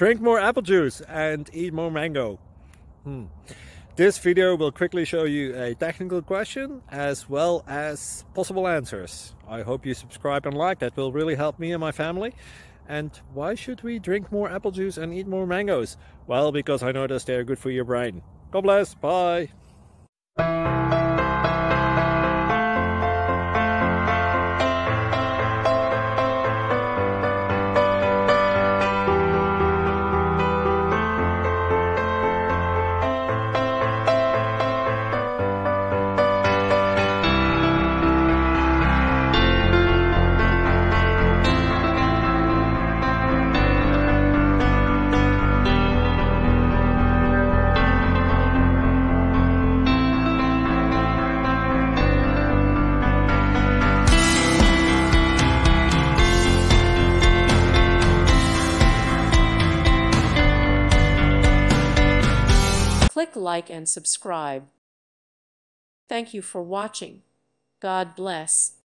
Drink more apple juice and eat more mango. This video will quickly show you a technical question as well as possible answers. I hope you subscribe and like, that will really help me and my family. And why should we drink more apple juice and eat more mangoes? Well, because I noticed they're good for your brain. God bless, bye! Click like and subscribe. Thank you for watching. God bless.